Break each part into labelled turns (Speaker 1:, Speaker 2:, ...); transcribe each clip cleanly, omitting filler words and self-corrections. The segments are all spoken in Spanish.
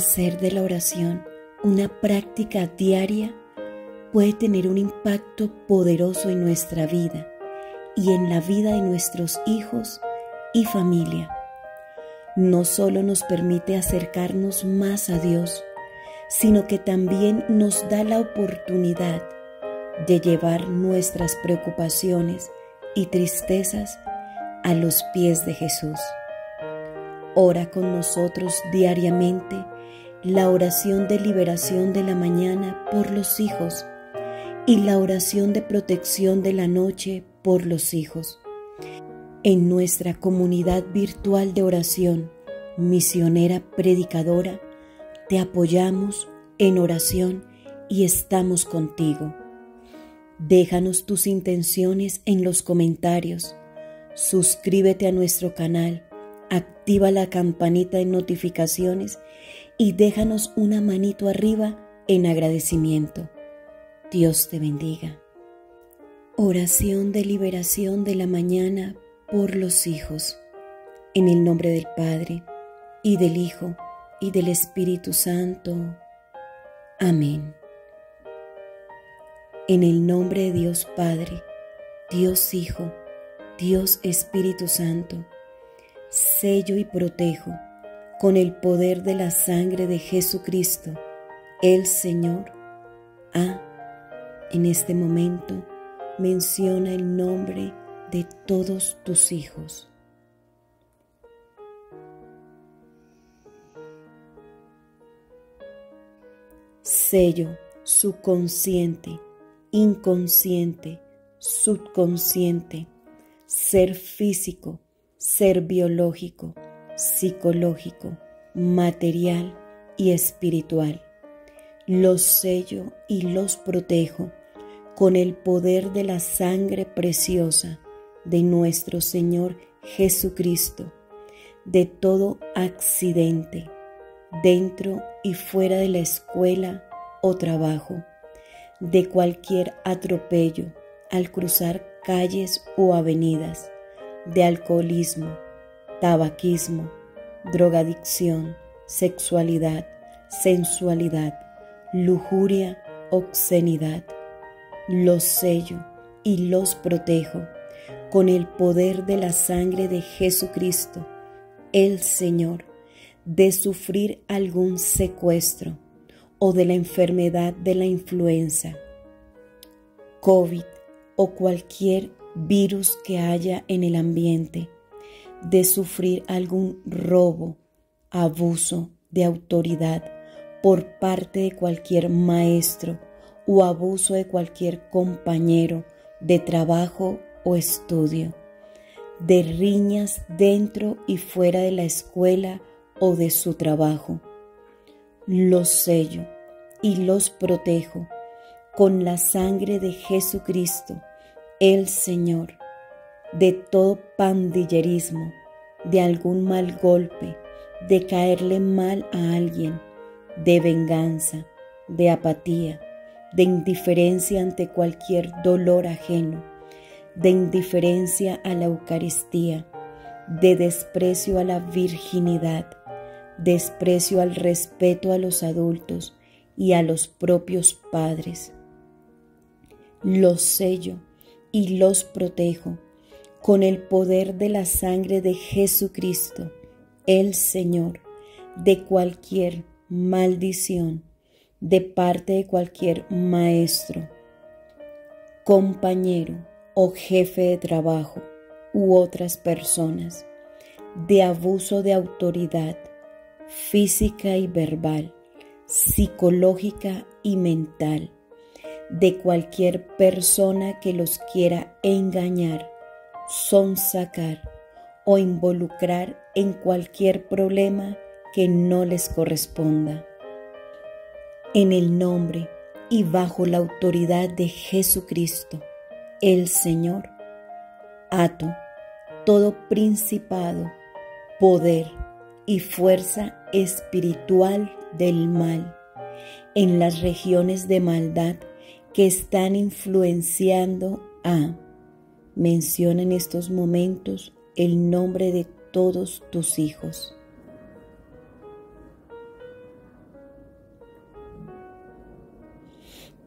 Speaker 1: Hacer de la oración una práctica diaria puede tener un impacto poderoso en nuestra vida y en la vida de nuestros hijos y familia. No solo nos permite acercarnos más a Dios, sino que también nos da la oportunidad de llevar nuestras preocupaciones y tristezas a los pies de Jesús. Ora con nosotros diariamente la oración de liberación de la mañana por los hijos y la oración de protección de la noche por los hijos. En nuestra comunidad virtual de oración, misionera predicadora, te apoyamos en oración y estamos contigo. Déjanos tus intenciones en los comentarios, suscríbete a nuestro canal, activa la campanita de notificaciones y déjanos una manito arriba en agradecimiento. Dios te bendiga. Oración de liberación de la mañana por los hijos. En el nombre del Padre, y del Hijo, y del Espíritu Santo. Amén. En el nombre de Dios Padre, Dios Hijo, Dios Espíritu Santo, sello y protejo con el poder de la sangre de Jesucristo, el Señor. En este momento menciona el nombre de todos tus hijos. Sello subconsciente, inconsciente, subconsciente, ser físico, ser biológico, psicológico, material y espiritual. Los sello y los protejo con el poder de la sangre preciosa de nuestro Señor Jesucristo, de todo accidente, dentro y fuera de la escuela o trabajo, de cualquier atropello al cruzar calles o avenidas, de alcoholismo, tabaquismo, drogadicción, sexualidad, sensualidad, lujuria, obscenidad. Los sello y los protejo con el poder de la sangre de Jesucristo, el Señor, de sufrir algún secuestro o de la enfermedad de la influenza, COVID o cualquier virus que haya en el ambiente, de sufrir algún robo, abuso de autoridad por parte de cualquier maestro o abuso de cualquier compañero de trabajo o estudio, de riñas dentro y fuera de la escuela o de su trabajo. Los sello y los protejo con la sangre de Jesucristo, el Señor, de todo pandillerismo, de algún mal golpe, de caerle mal a alguien, de venganza, de apatía, de indiferencia ante cualquier dolor ajeno, de indiferencia a la Eucaristía, de desprecio a la virginidad, desprecio al respeto a los adultos y a los propios padres. Los sello y los protejo con el poder de la sangre de Jesucristo, el Señor, de cualquier maldición, de parte de cualquier maestro, compañero o jefe de trabajo u otras personas, de abuso de autoridad física y verbal, psicológica y mental, de cualquier persona que los quiera engañar, sonsacar o involucrar en cualquier problema que no les corresponda. En el nombre y bajo la autoridad de Jesucristo, el Señor, ato todo principado, poder y fuerza espiritual del mal en las regiones de maldad que están influenciando a. Menciona en estos momentos el nombre de todos tus hijos.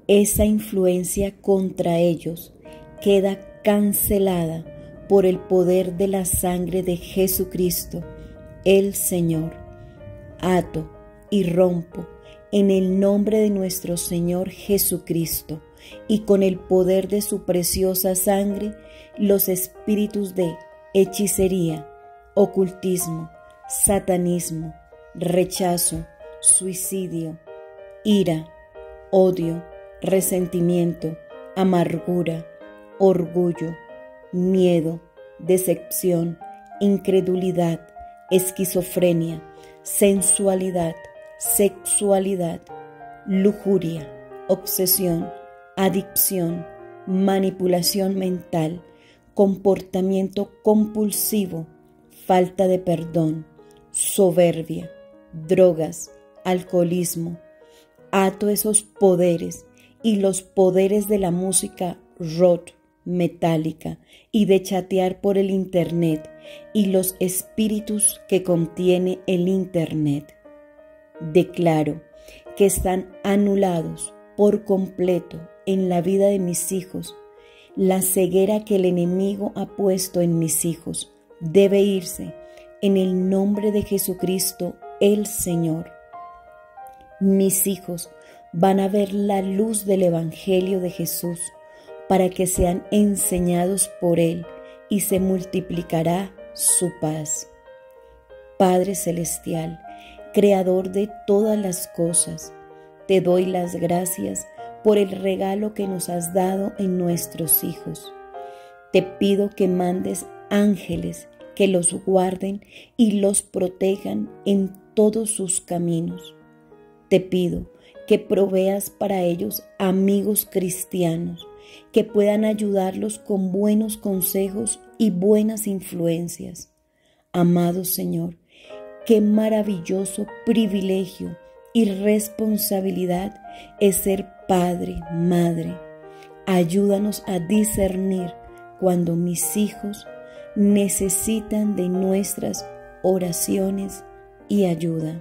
Speaker 1: esa influencia contra ellos queda cancelada por el poder de la sangre de Jesucristo, el Señor. Ato y rompo en el nombre de nuestro Señor Jesucristo y con el poder de su preciosa sangre los espíritus de hechicería, ocultismo, satanismo, rechazo, suicidio, ira, odio, resentimiento, amargura, orgullo, miedo, decepción, incredulidad, esquizofrenia, sensualidad, sexualidad, lujuria, obsesión, adicción, manipulación mental, comportamiento compulsivo, falta de perdón, soberbia, drogas, alcoholismo. Ato esos poderes y los poderes de la música rock, metálica y de chatear por el internet y los espíritus que contiene el internet. Declaro que están anulados por completo en la vida de mis hijos. La ceguera que el enemigo ha puesto en mis hijos debe irse en el nombre de Jesucristo el Señor. Mis hijos van a ver la luz del Evangelio de Jesús para que sean enseñados por Él y se multiplicará su paz. Padre Celestial, Creador de todas las cosas, te doy las gracias por el regalo que nos has dado en nuestros hijos. Te pido que mandes ángeles que los guarden y los protejan en todos sus caminos. Te pido que proveas para ellos amigos cristianos que puedan ayudarlos con buenos consejos y buenas influencias. Amado Señor, qué maravilloso privilegio y responsabilidad es ser padre, madre. Ayúdanos a discernir cuando mis hijos necesitan de nuestras oraciones y ayuda.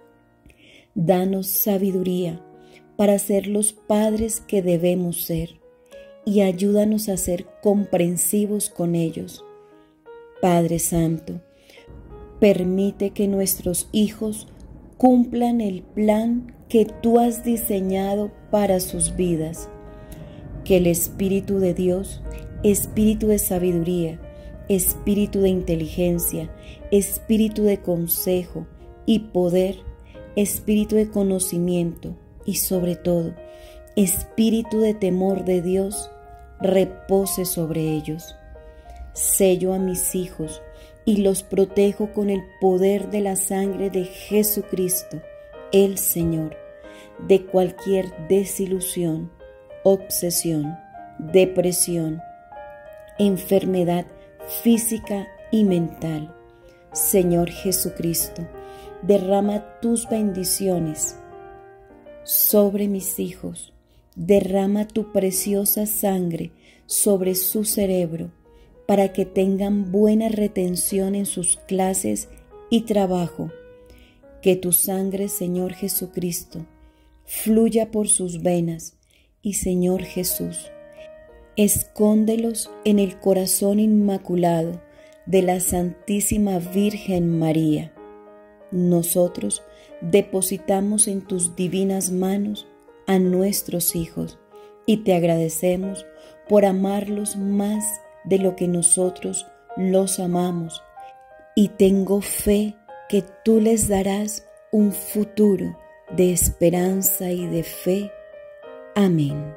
Speaker 1: Danos sabiduría para ser los padres que debemos ser y ayúdanos a ser comprensivos con ellos. Padre Santo, permite que nuestros hijos cumplan el plan que tú has diseñado para sus vidas. Que el Espíritu de Dios, Espíritu de sabiduría, Espíritu de inteligencia, Espíritu de consejo y poder, Espíritu de conocimiento y sobre todo, Espíritu de temor de Dios, repose sobre ellos. Sello a mis hijos y los protejo con el poder de la sangre de Jesucristo, el Señor, de cualquier desilusión, obsesión, depresión, enfermedad física y mental. Señor Jesucristo, derrama tus bendiciones sobre mis hijos, derrama tu preciosa sangre sobre su cerebro para que tengan buena retención en sus clases y trabajo. Que tu sangre, Señor Jesucristo, fluya por sus venas y, Señor Jesús, escóndelos en el corazón inmaculado de la Santísima Virgen María. Nosotros depositamos en tus divinas manos a nuestros hijos y te agradecemos por amarlos más de lo que nosotros los amamos, y tengo fe que tú les darás un futuro de esperanza y de fe. Amén.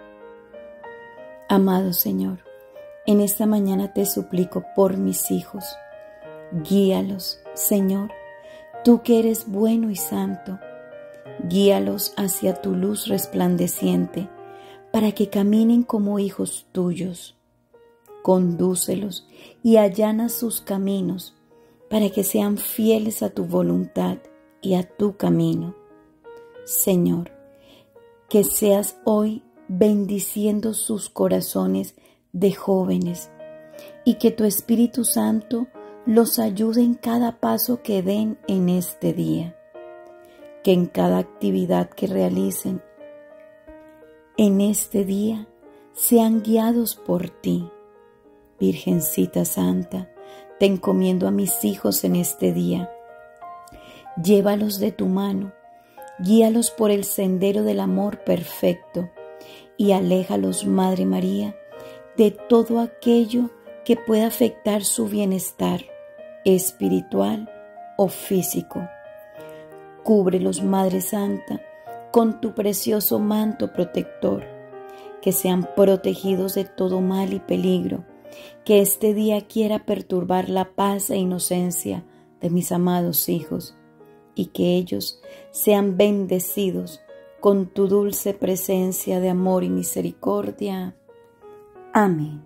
Speaker 1: Amado Señor, en esta mañana te suplico por mis hijos. Guíalos, Señor, tú que eres bueno y santo. Guíalos hacia tu luz resplandeciente, para que caminen como hijos tuyos. Condúcelos y allana sus caminos, para que sean fieles a tu voluntad y a tu camino. Señor, que seas hoy bendiciendo sus corazones de jóvenes y que tu Espíritu Santo los ayude en cada paso que den en este día. Que en cada actividad que realicen en este día sean guiados por ti. Virgencita Santa, te encomiendo a mis hijos en este día. Llévalos de tu mano, guíalos por el sendero del amor perfecto y aléjalos, Madre María, de todo aquello que pueda afectar su bienestar espiritual o físico. Cúbrelos, Madre Santa, con tu precioso manto protector, que sean protegidos de todo mal y peligro, que este día quiera perturbar la paz e inocencia de mis amados hijos, y que ellos sean bendecidos con tu dulce presencia de amor y misericordia. Amén.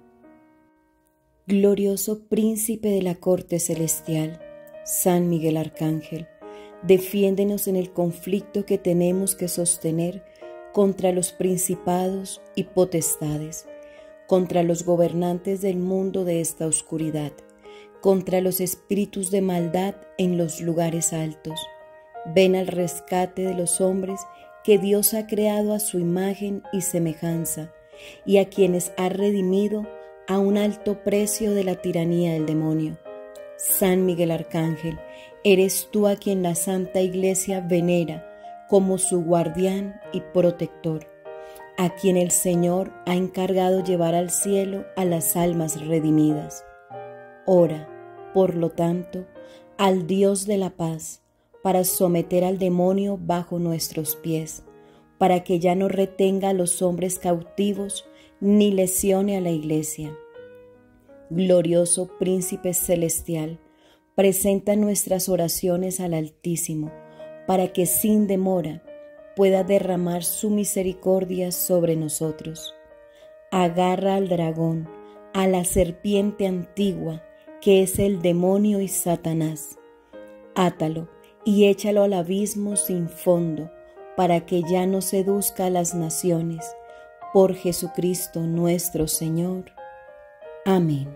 Speaker 1: Glorioso Príncipe de la Corte Celestial, San Miguel Arcángel, defiéndenos en el conflicto que tenemos que sostener contra los principados y potestades, contra los gobernantes del mundo de esta oscuridad, contra los espíritus de maldad en los lugares altos. Ven al rescate de los hombres que Dios ha creado a su imagen y semejanza, y a quienes ha redimido a un alto precio de la tiranía del demonio. San Miguel Arcángel, eres tú a quien la Santa Iglesia venera como su guardián y protector, a quien el Señor ha encargado llevar al cielo a las almas redimidas. Ora, por lo tanto, al Dios de la paz, para someter al demonio bajo nuestros pies, para que ya no retenga a los hombres cautivos ni lesione a la Iglesia. Glorioso Príncipe Celestial, presenta nuestras oraciones al Altísimo, para que sin demora pueda derramar su misericordia sobre nosotros. Agarra al dragón, a la serpiente antigua, que es el demonio y Satanás. Átalo y échalo al abismo sin fondo, para que ya no seduzca a las naciones. Por Jesucristo nuestro Señor. Amén.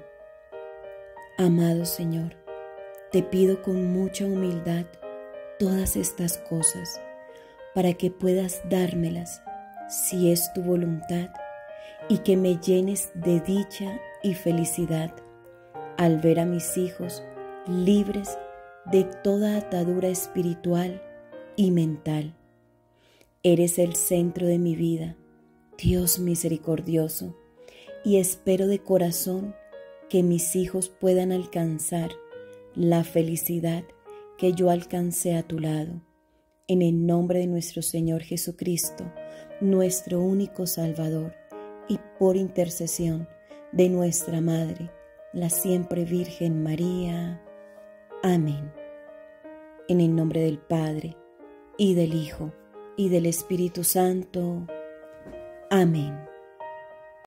Speaker 1: Amado Señor, te pido con mucha humildad todas estas cosas, para que puedas dármelas, si es tu voluntad, y que me llenes de dicha y felicidad al ver a mis hijos libres de toda atadura espiritual y mental. Eres el centro de mi vida, Dios misericordioso, y espero de corazón que mis hijos puedan alcanzar la felicidad que yo alcancé a tu lado. En el nombre de nuestro Señor Jesucristo, nuestro único Salvador, y por intercesión de nuestra Madre, la siempre Virgen María. Amén. En el nombre del Padre, y del Hijo, y del Espíritu Santo. Amén.